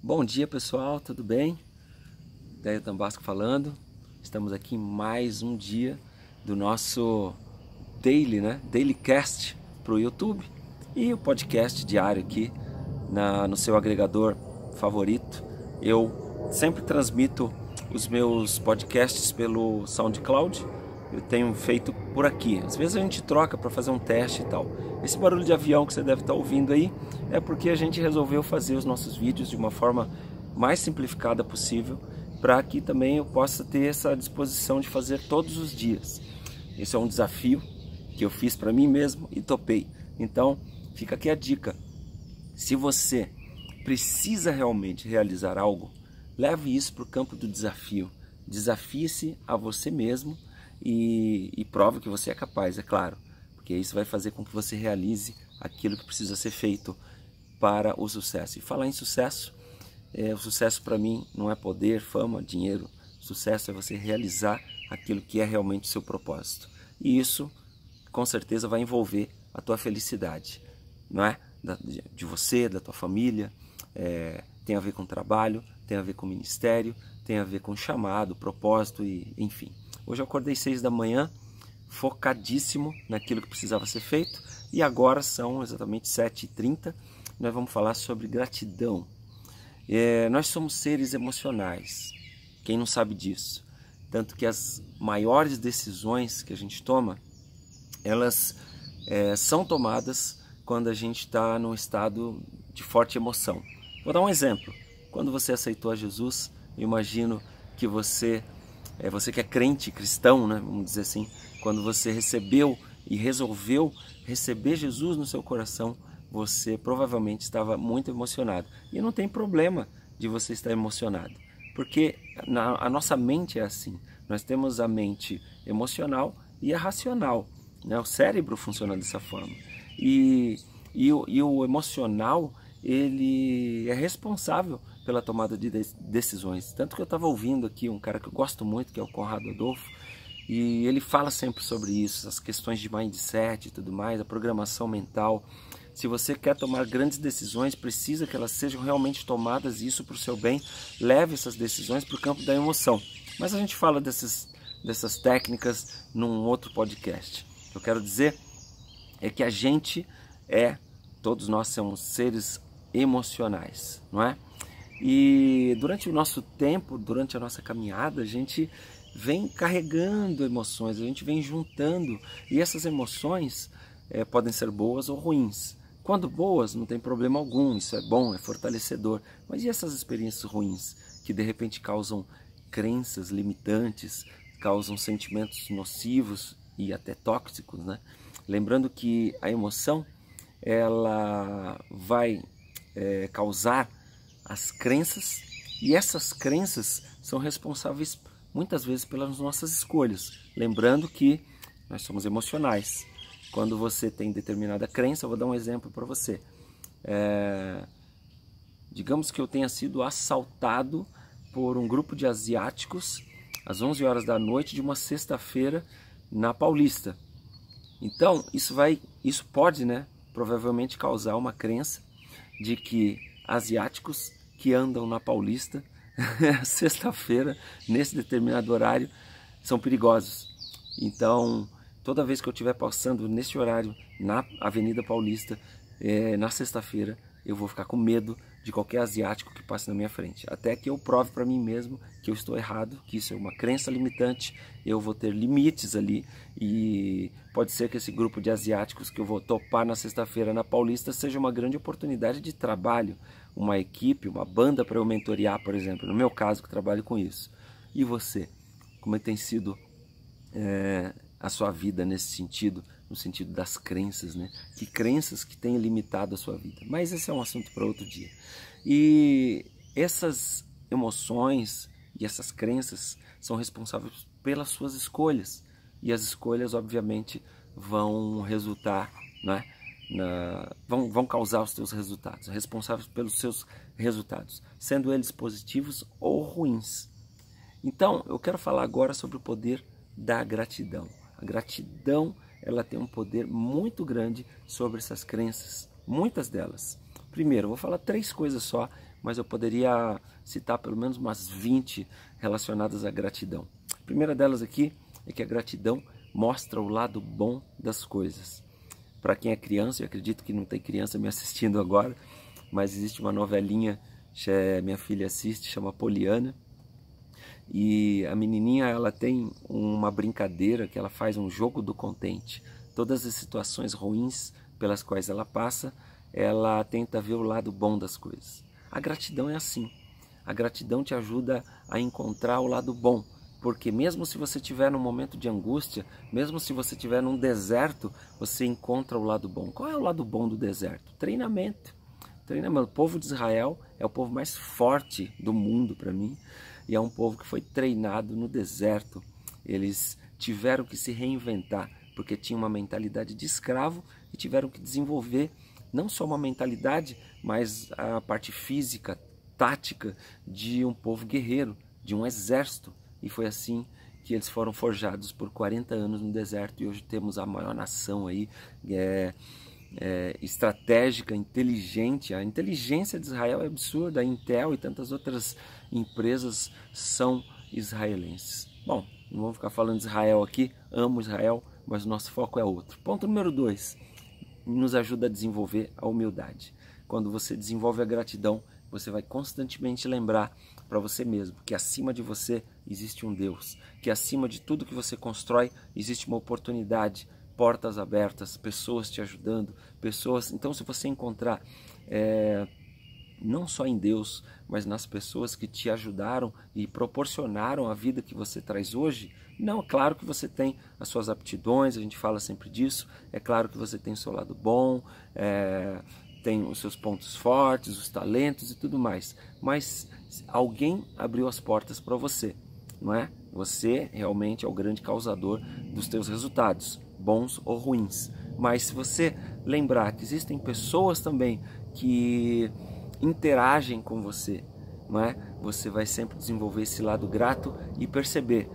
Bom dia pessoal, tudo bem? Déio Tambasco falando. Estamos aqui em mais um dia do nosso Daily Cast para o YouTube e o podcast diário aqui no seu agregador favorito. Eu sempre transmito os meus podcasts pelo SoundCloud. Eu tenho feito por aqui. Às vezes a gente troca para fazer um teste e tal. Esse barulho de avião que você deve estar ouvindo aí é porque a gente resolveu fazer os nossos vídeos de uma forma mais simplificada possível, para que também eu possa ter essa disposição de fazer todos os dias. Esse é um desafio que eu fiz para mim mesmo e topei. Então, fica aqui a dica. Se você precisa realmente realizar algo, leve isso para o campo do desafio. Desafie-se a você mesmo e prove que você é capaz, é claro. Porque isso vai fazer com que você realize aquilo que precisa ser feito para o sucesso. E falar em sucesso, o sucesso para mim não é poder, fama, dinheiro. Sucesso é você realizar aquilo que é realmente o seu propósito. E isso, com certeza, vai envolver a tua felicidade, não é? De você, da tua família, tem a ver com trabalho, tem a ver com ministério, tem a ver com chamado, propósito e enfim. Hoje eu acordei 6 da manhã, focadíssimo naquilo que precisava ser feito, e agora são exatamente 7h30, nós vamos falar sobre gratidão. Nós somos seres emocionais, quem não sabe disso? Tanto que as maiores decisões que a gente toma, elas são tomadas quando a gente está num estado de forte emoção. Vou dar um exemplo. Quando você aceitou a Jesus, eu imagino que você que é crente, cristão, né, vamos dizer assim, quando você recebeu e resolveu receber Jesus no seu coração, você provavelmente estava muito emocionado. E não tem problema de você estar emocionado, porque a nossa mente é assim. Nós temos a mente emocional e a racional, né? O cérebro funciona dessa forma. E o emocional, ele é responsável pela tomada de decisões. Tanto que eu estava ouvindo aqui um cara que eu gosto muito, que é o Conrado Adolfo, e ele fala sempre sobre isso, as questões de mindset e tudo mais, a programação mental. Se você quer tomar grandes decisões, precisa que elas sejam realmente tomadas, isso para o seu bem. Leve essas decisões para o campo da emoção. Mas a gente fala dessas técnicas num outro podcast. O que eu quero dizer é que todos nós somos seres emocionais, não é? E durante o nosso tempo, durante a nossa caminhada, a gente vem carregando emoções, a gente vem juntando, e essas emoções podem ser boas ou ruins. Quando boas, não tem problema algum, isso é bom, é fortalecedor. Mas e essas experiências ruins, que de repente causam crenças limitantes, causam sentimentos nocivos e até tóxicos, né? Lembrando que a emoção, ela vai causar as crenças, e essas crenças são responsáveis muitas vezes pelas nossas escolhas. Lembrando que nós somos emocionais. Quando você tem determinada crença, eu vou dar um exemplo para você. Digamos que eu tenha sido assaltado por um grupo de asiáticos às 11 horas da noite de uma sexta-feira na Paulista. Então, isso pode, né, provavelmente causar uma crença de que asiáticos que andam na Paulista sexta-feira, nesse determinado horário, são perigosos. Então, toda vez que eu estiver passando nesse horário na Avenida Paulista, na sexta-feira, eu vou ficar com medo de qualquer asiático que passe na minha frente. Até que eu prove para mim mesmo que eu estou errado, que isso é uma crença limitante, eu vou ter limites ali, e pode ser que esse grupo de asiáticos que eu vou topar na sexta-feira na Paulista seja uma grande oportunidade de trabalho, uma equipe, uma banda para eu mentorear, por exemplo, no meu caso que trabalho com isso. E você? Como tem sido a sua vida nesse sentido, no sentido das crenças, né? Que crenças que têm limitado a sua vida? Mas esse é um assunto para outro dia. E essas emoções e essas crenças são responsáveis pelas suas escolhas. E as escolhas, obviamente, vão resultar, né, vão causar os seus resultados, responsáveis pelos seus resultados, sendo eles positivos ou ruins. Então, eu quero falar agora sobre o poder da gratidão. A gratidão, ela tem um poder muito grande sobre essas crenças, muitas delas. Primeiro, eu vou falar 3 coisas só, mas eu poderia citar pelo menos umas 20 relacionadas à gratidão. A primeira delas aqui é que a gratidão mostra o lado bom das coisas. Para quem é criança, eu acredito que não tem criança me assistindo agora, mas existe uma novelinha que minha filha assiste, chama Poliana. E a menininha, ela tem uma brincadeira que ela faz um jogo do contente. Todas as situações ruins pelas quais ela passa, ela tenta ver o lado bom das coisas. A gratidão é assim. A gratidão te ajuda a encontrar o lado bom. Porque mesmo se você estiver num momento de angústia, mesmo se você estiver num deserto, você encontra o lado bom. Qual é o lado bom do deserto? Treinamento. Treinamento. O povo de Israel é o povo mais forte do mundo para mim. E é um povo que foi treinado no deserto. Eles tiveram que se reinventar, porque tinham uma mentalidade de escravo e tiveram que desenvolver não só uma mentalidade, mas a parte física, tática de um povo guerreiro, de um exército. E foi assim que eles foram forjados por 40 anos no deserto, e hoje temos a maior nação aí, estratégica, inteligente. A inteligência de Israel é absurda, a Intel e tantas outras empresas são israelenses. Bom, não vamos ficar falando de Israel aqui, amo Israel, mas o nosso foco é outro. Ponto número 2, nos ajuda a desenvolver a humildade. Quando você desenvolve a gratidão, você vai constantemente lembrar para você mesmo que acima de você existe um Deus, que acima de tudo que você constrói existe uma oportunidade, portas abertas, pessoas te ajudando, pessoas. Então, se você encontrar não só em Deus, mas nas pessoas que te ajudaram e proporcionaram a vida que você traz hoje, não, é claro que você tem as suas aptidões, a gente fala sempre disso, é claro que você tem o seu lado bom, tem os seus pontos fortes, os talentos e tudo mais, mas alguém abriu as portas para você, não é? Você realmente é o grande causador dos teus resultados, bons ou ruins. Mas se você lembrar que existem pessoas também que interagem com você, não é? Você vai sempre desenvolver esse lado grato e perceber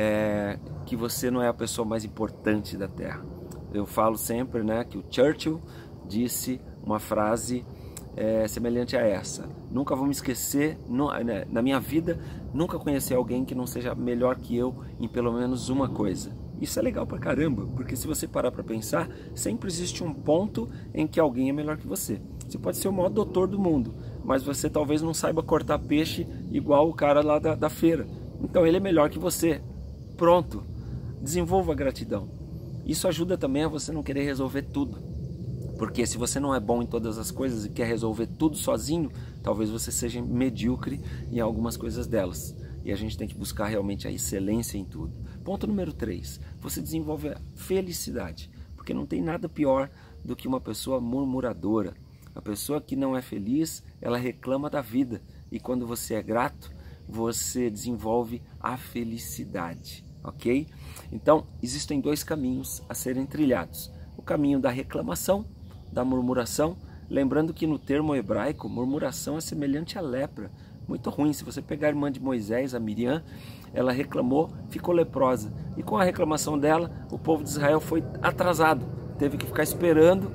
que você não é a pessoa mais importante da Terra. Eu falo sempre, né, que o Churchill disse uma frase semelhante a essa: nunca vou me esquecer, na minha vida, nunca conheci alguém que não seja melhor que eu em pelo menos uma coisa. Isso é legal pra caramba, porque se você parar pra pensar, sempre existe um ponto em que alguém é melhor que você. Você pode ser o maior doutor do mundo, mas você talvez não saiba cortar peixe igual o cara lá da feira. Então ele é melhor que você. Pronto, desenvolva a gratidão. Isso ajuda também a você não querer resolver tudo. Porque se você não é bom em todas as coisas e quer resolver tudo sozinho, talvez você seja medíocre em algumas coisas delas. E a gente tem que buscar realmente a excelência em tudo. Ponto número 3, você desenvolve a felicidade. Porque não tem nada pior do que uma pessoa murmuradora. A pessoa que não é feliz, ela reclama da vida. E quando você é grato, você desenvolve a felicidade. Ok? Então, existem 2 caminhos a serem trilhados. O caminho da reclamação, da murmuração, lembrando que no termo hebraico, murmuração é semelhante à lepra, muito ruim. Se você pegar a irmã de Moisés, a Miriam, ela reclamou, ficou leprosa, e com a reclamação dela, o povo de Israel foi atrasado, teve que ficar esperando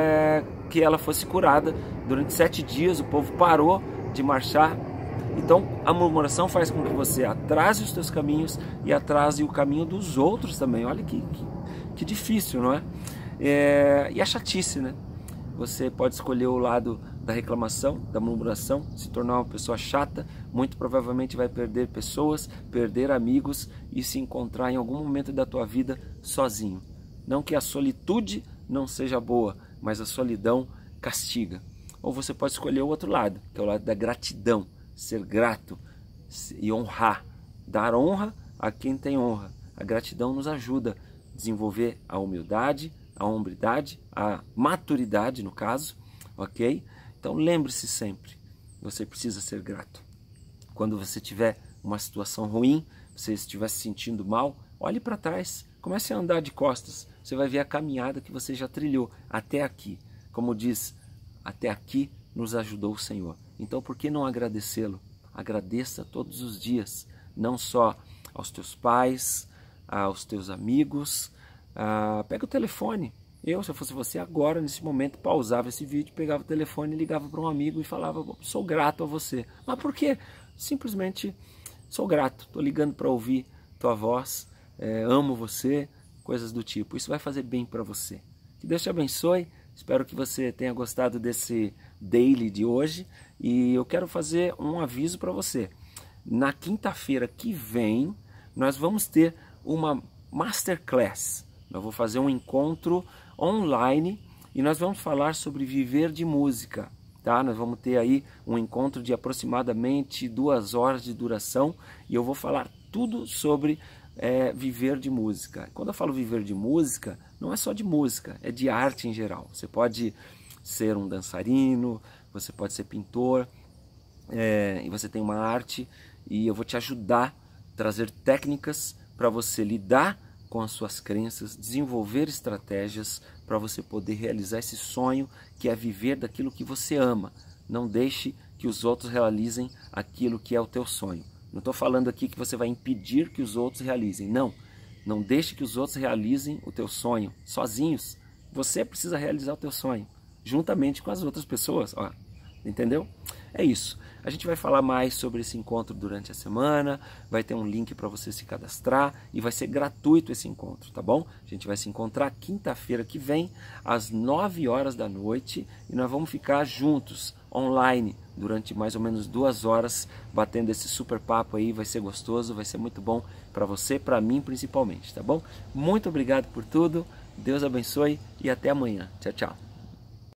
que ela fosse curada. Durante 7 dias o povo parou de marchar. Então a murmuração faz com que você atrase os teus caminhos e atrase o caminho dos outros também. Olha que difícil, não é? E a chatice, né? Você pode escolher o lado da reclamação, da murmuração, se tornar uma pessoa chata, muito provavelmente vai perder pessoas, perder amigos e se encontrar em algum momento da tua vida sozinho. Não que a solitude não seja boa, mas a solidão castiga. Ou você pode escolher o outro lado, que é o lado da gratidão, ser grato e honrar, dar honra a quem tem honra. A gratidão nos ajuda a desenvolver a humildade, a hombridade, a maturidade no caso, ok? Então lembre-se sempre, você precisa ser grato. Quando você tiver uma situação ruim, você estiver se sentindo mal, olhe para trás, comece a andar de costas, você vai ver a caminhada que você já trilhou até aqui. Como diz, até aqui nos ajudou o Senhor. Então por que não agradecê-lo? Agradeça todos os dias, não só aos teus pais, aos teus amigos. Pega o telefone, Eu, se eu fosse você agora, nesse momento, pausava esse vídeo, pegava o telefone, ligava para um amigo e falava, sou grato a você. Mas por quê? Simplesmente sou grato, estou ligando para ouvir tua voz, amo você, coisas do tipo. Isso vai fazer bem para você. Que Deus te abençoe, espero que você tenha gostado desse daily de hoje e eu quero fazer um aviso para você. Na quinta-feira que vem, nós vamos ter uma masterclass. Eu vou fazer um encontro online e nós vamos falar sobre viver de música, tá? Nós vamos ter aí um encontro de aproximadamente 2 horas de duração e eu vou falar tudo sobre viver de música. Quando eu falo viver de música, não é só de música, é de arte em geral. Você pode ser um dançarino, você pode ser pintor, e você tem uma arte e eu vou te ajudar a trazer técnicas para você lidar com as suas crenças, desenvolver estratégias para você poder realizar esse sonho que é viver daquilo que você ama. Não deixe que os outros realizem aquilo que é o teu sonho. Não estou falando aqui que você vai impedir que os outros realizem. Não, não deixe que os outros realizem o teu sonho sozinhos. Você precisa realizar o teu sonho juntamente com as outras pessoas. Ó, entendeu? É isso. A gente vai falar mais sobre esse encontro durante a semana, vai ter um link para você se cadastrar e vai ser gratuito esse encontro, tá bom? A gente vai se encontrar quinta-feira que vem, às 9 horas da noite, e nós vamos ficar juntos, online, durante mais ou menos 2 horas, batendo esse super papo aí, vai ser gostoso, vai ser muito bom para você, para mim principalmente, tá bom? Muito obrigado por tudo, Deus abençoe e até amanhã. Tchau, tchau.